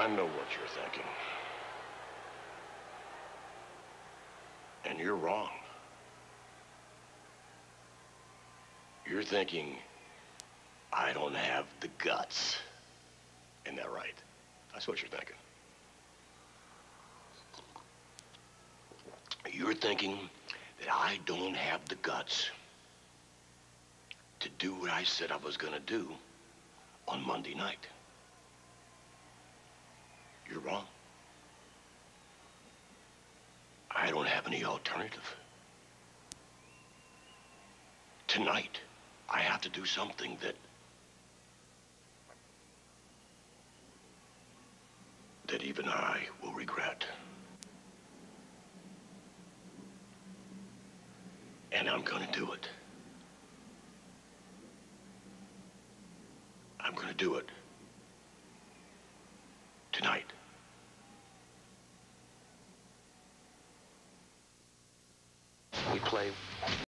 I know what you're thinking. And you're wrong. You're thinking, I don't have the guts. Isn't that right? That's what you're thinking. You're thinking that I don't have the guts to do what I said I was gonna do on Monday night. You're wrong. I don't have any alternative. Tonight, I have to do something that even I will regret. And I'm gonna do it. I'm gonna do it tonight. We play